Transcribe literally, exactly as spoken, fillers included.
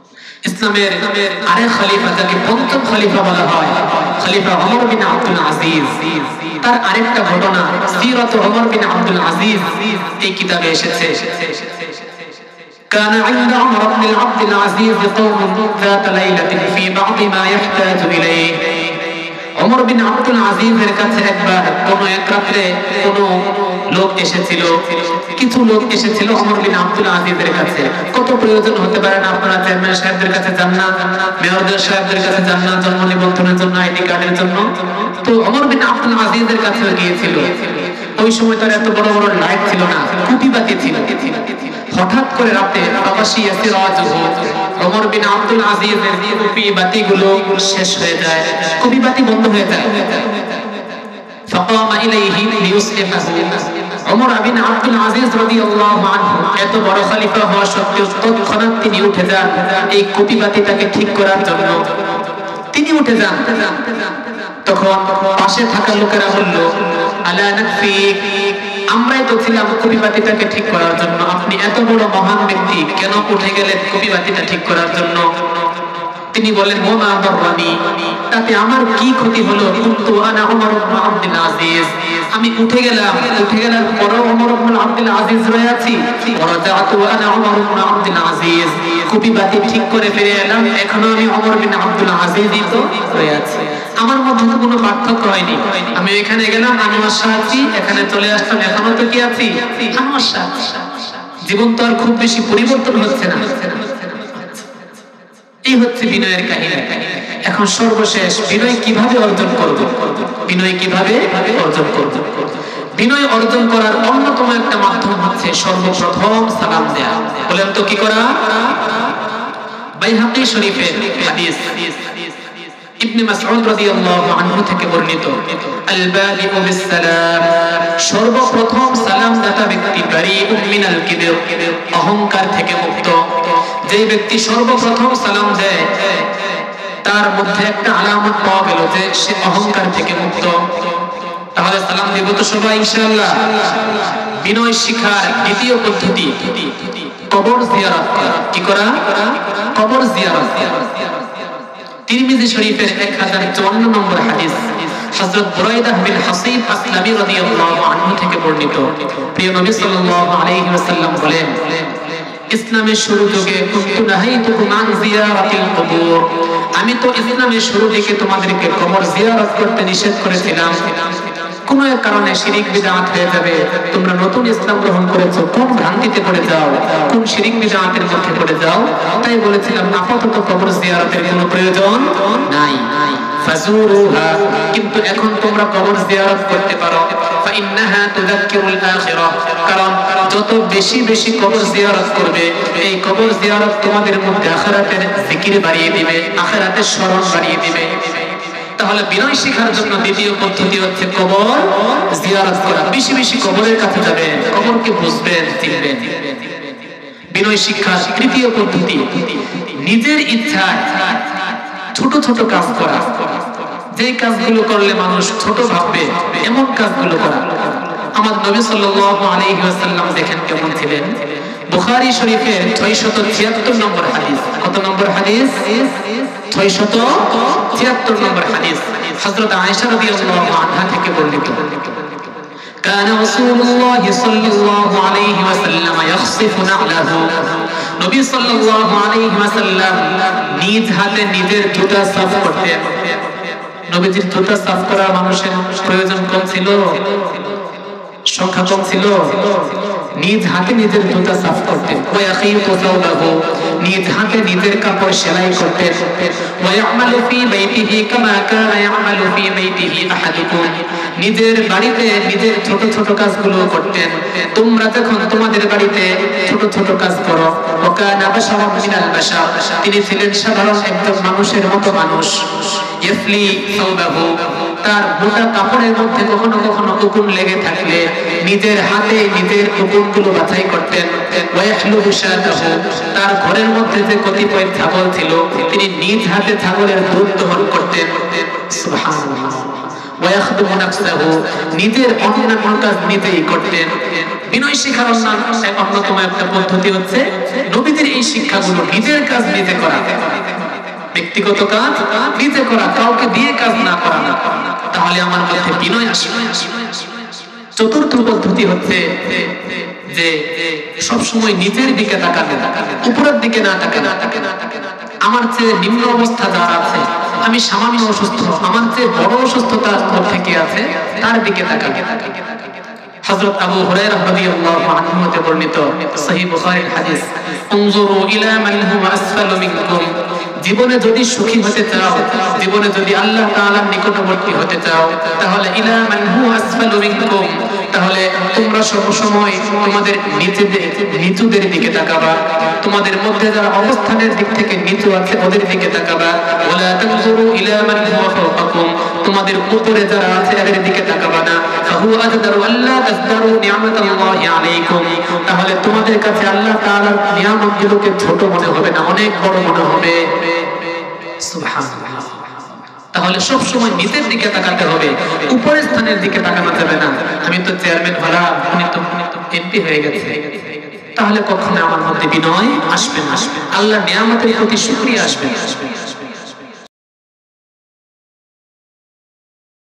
ইসলামের আরেক খলিফা যাকে পঞ্চম খলিফা বলা হয়, খলিফা ওমর বিন আব্দুল আজিজ, তার আরেকটা ঘটনা সিরাত ওমর বিন আব্দুল আজিজ এই কিতাবে এসেছে। كان عند عمر بن عبد العزيز قوم ذات ليلة في بعض ما يحتاج إليه। ওমর বিন আব্দুল আজিজের কাছে একবার কোন এক রাতে কোন লোক এসেছিল, কিছু লোক এসেছিল ওমর বিন আব্দুল আজিজের কাছে। কত প্রয়োজন হতে পারে না, আপনারা চেয়ারম্যান সাহেবদের কাছে যান না, মেয়রদের সাহেবদের কাছে যান না জন্ম নিবন্ধনের জন্য, আইডি কার্ডের জন্য। তো ওমর বিন আব্দুল আজিজের কাছে গিয়েছিল। ওই সময় তার এত বড় বড় লাইট ছিল না, কুপিবাতি ছিল। হঠাৎ করে রাতে আবাসিয়া সিরাজহু, ওমর বিন আব্দুল আজিজের কুপিবাতিগুলো শেষ হয়ে যায়, কুপিবাতি বন্ধ হয়ে যায়। ফাকামা ইলাইহি লিয়ুসলিহাহু। ওমর বিন আব্দুল আজিজ রাদিয়াল্লাহু আনহু এত বড় খলিফা হওয়া সত্ত্বেও তৎক্ষণাৎ তিনি উঠে যান এই কুপিবাতিটাকে ঠিক করার জন্য। তিনি উঠে যান। তখন পাশে থাকা লোকেরা বলল, আলা নাকফিক, আমরাই তো ছিলাম কুপিবাতিটাকে ঠিক করার জন্য, আপনি এত বড় মহান ব্যক্তি কেন উঠে গেলেন কুপিবাতিটা ঠিক করার জন্য? তিনি বলেন, ওমা দাররানি, তাতে আমার কি ক্ষতি হলো? কুনতু আনা ওমর ইবনে আব্দুল আজিজ, আমি উঠে গেলাম, উঠে গেলার পরেও ওমর ইবনে আব্দুল আজিজ রয়ে আছি। ওয়ারাজাতু আনা ওমর ইবনে আব্দুল আজিজ, কুপিবাতি ঠিক করে ফিরে এলাম, এখনো আমি ওমর বিন আব্দুল আজিজই তো রয়ে আছি। আমার মধ্যে তো কোনো পার্থক্য হয়নি। আমি এখানে গেলাম, আমি ওয়াসা আছি, এখানে চলে আসলাম, এখনো তো কি আছি? আমি ওয়াসা। জীবন তো আর খুব বেশি পরিবর্তন হচ্ছে না। এই হচ্ছে বিনয়ের কাহিনী। এখন সর্বশেষ বিনয় কিভাবে অর্জন করব? বিনয় কিভাবে অর্জন করব? বিনয় অর্জন করার অন্যতম একটা মাধ্যম হচ্ছে সর্বপ্রথম সালাম দেয়া। বলেন তো কি করা? বাইহাকী শরীফের হাদিস ইবনে মাসউদ রাদিয়াল্লাহু আনহু থেকে বর্ণিত, আল বাদিউ বিস সালাম, সর্বপ্রথম সালাম দাতা ব্যক্তি বারিউম মিনাল কিবর, অহংকার থেকে মুক্ত। যে ব্যক্তি সর্বপ্রথম সালাম দেয় তার মধ্যে একটা আলামত পাওয়া গেল যে সে অহংকার থেকে মুক্ত। তাহলে সালাম দেব তো সবাই ইনশাআল্লাহ। বিনয় শিখার দ্বিতীয় পদ্ধতি কবর জিয়ারত করা। কি করা? কবর জিয়ারত করা। তিরমিজি শরীফের এক হাজার চুয়ান্ন নম্বর হাদিস হযরত বুরাইদাহ বিন হাসিব আসলামী রাদিয়াল্লাহু আনহু থেকে বর্ণিত। প্রিয় নবী সাল্লাল্লাহু আলাইহি ওয়াসাল্লাম বলেন, ইসলামের শুরু থেকে কুনতু নাহাইতুকুম আন জিয়ারাতিল কুবুর, আমি তো ইসলামের শুরু থেকে তোমাদেরকে কবর জিয়ারত করতে নিষেধ করেছিলাম। কোন এক কারণে শিরিক বিদআত হয়ে যাবে, তোমরা নতুন ইসলাম গ্রহণ করেছো, কোন ভ্রান্তিতে পড়ে যাও, কোন শিরিক বিদআতের মধ্যে পড়ে যাও, তাই বলেছিলাম আপাতত কবর জিয়ারতের কোনো প্রয়োজন নাই। ফাজুরুহা, কিন্তু এখন তোমরা কবর জিয়ারত করতে পারো। ফাইন্নাহা তুযাক্কিরুল আখিরাহ, কারণ যত বেশি বেশি কবর জিয়ারত করবে এই কবর জিয়ারত তোমাদের মধ্যে আখিরাতের জিকির বাড়িয়ে দিবে, আখিরাতের স্মরণ বাড়িয়ে দিবে। তাহলে বিনয় শিখার জন্য দ্বিতীয় পদ্ধতি হচ্ছে কবর জিয়ারত করা। বেশি বেশি কবরের কাছে যাবেন, কবরকে বুঝবেন, চিনবেন। বিনয় শিক্ষার তৃতীয় পদ্ধতি নিজের ইচ্ছায় ছোট ছোট কাজ করা। যে কাজগুলো করলে মানুষ ছোট ভাববে এমন কাজগুলো করা। আমার নবী সাল্লাল্লাহু আলাইহি ওয়াসাল্লাম দেখেন কেমন ছিলেন। বুখারী শরীফের ছয়শত ছিয়াত্তর নম্বর হাদিস। কত নম্বর হাদিস? ছয়শত ছিয়াত্তর নম্বর হাদিস হযরত আয়েশা রাদিয়াল্লাহু আনহা থেকে বর্ণিত। كان رسول الله صلى الله عليه وسلم يخصف نعله, নবী সাল্লাল্লাহু আলাইহি ওয়াসাল্লাম নিজ হাতে নিজের জুতা সাফ করতেন। নবীজির জুতা সাফ করা মানুষের প্রয়োজন কম ছিল, সংখ্যা কম ছিল। নিজ হাতে নিজের জুতা সাফ করতেন। ওয়ায়াখিয়ু সাওবাহু, নিজ হাতে নিজের কাপড় সেলাই করতেন। ওয়ায়ামালু ফি বাইতিহি কামা কানা ইয়ামালু ফি বাইতিহি আহাদুকুম, নিজের বাড়িতে নিজের ছোট ছোট কাজগুলো করতেন। তোমরা যখন তোমাদের বাড়িতে ছোট ছোট কাজ করো, ওয়াকানা বাশারাম মিনাল বাশার, তিনি ছিলেন সাধারণ একজন মানুষের মতো মানুষ। ইয়াফলি সাওবাহু, তার মোটা কাপড়ের মধ্যে কখনো কখনো উকুন লেগে থাকলে নিজের হাতে নিজের উকুনগুলো বাছাই করতেন। ওয়াহলুহু শাতাহু, তার ঘরের মধ্যে যে কতিপয় ছাগল ছিল তিনি নিজ হাতে ছাগলের দুধ দহন করতেন। সুবহানাল্লাহ। ওয়ায়াখদুমু নাফসাহু, নিজের অন্যান্য কাজ নিজেই করতেন। বিনয় শিখার অন্যতম একটা পদ্ধতি হচ্ছে নবীদের এই শিক্ষাগুলো নিজের কাজ নিজে করা, ব্যক্তিগত কাজ নিজে করা, কাউকে দিয়ে কাজ না করা, তাহলে আমার মধ্যে বিনয় আসবে। চতুর্থ পদ্ধতি হচ্ছে যে সব সময় নিজের দিকে তাকাবে, উপরের দিকে না তাকাবে। আমার চেয়ে নিম্ন অবস্থা যারা আছে, আমি সামান্য অসুস্থ, আমার চেয়ে বড় অসুস্থতার মধ্যে কে আছে তার দিকে তাকাবে। হযরত আবু হুরায়রা রাদিয়াল্লাহু আনহু হতে বর্ণিত সহিহ বুখারীর হাদিস, উনজুরু ইলা মান হুয়া আসফালু মিনকুম, জীবনে যদি সুখী হতে চাও, জীবনে যদি আল্লাহ তাআলার নিকটবর্তী হতে চাও, তাহলে ইলা মান হুয়া আসফালু মিনকুম, তাহলে তোমরা সব সময় তোমাদের নিচেদের নিচুদের দিকে তাকাবা, তোমাদের মধ্যে যারা অবস্থানের দিক থেকে নিচু আছে ওদের দিকে তাকাবা। ওয়ালা তানজুরু ইলা মান হুয়া ফাওকাকুম, তোমাদের উপরে যারা আছে এদের দিকে তাকাবা না। ফাহু আজদারু আল্লাহ তাজদারু নি'মাতাল্লাহি আলাইকুম, তাহলে তোমাদের কাছে আল্লাহ তাআলার নিয়ামতগুলোকে ছোট মনে হবে না, অনেক বড় মনে হবে। সুবহানাল্লাহ। তাহলে সব সময় নিচের দিকে তাকাতে হবে, উপরের স্থানের দিকে তাকানো যাবে না। আমি তো চেয়ারম্যান হলা, উনি তো এমপি হয়ে গেছে, তাহলে কখনো আমার মধ্যে বিনয় আসবে না, আল্লাহর নিয়ামতের প্রতি শুকরিয়া আসবে না।